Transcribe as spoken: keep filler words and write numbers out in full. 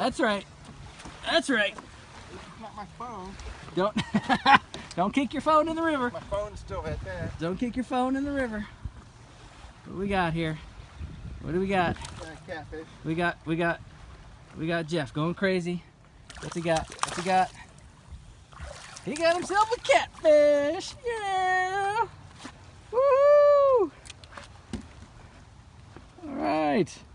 That's right. That's right. Not my phone. Don't don't kick your phone in the river. My phone's still at that. Don't kick your phone in the river. What do we got here? What do we got? Uh, catfish. We got we got we got Jeff going crazy. What's he got? What's he got? He got himself a catfish. Yeah. Woo! All right.